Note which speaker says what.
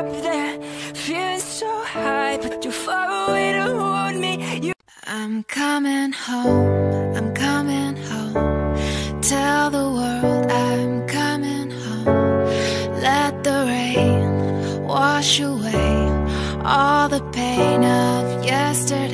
Speaker 1: there, feeling so high, but you're far away to hold me. I'm coming home, I'm coming home. Tell the world I'm coming home. Let the rain wash away all the pain of yesterday.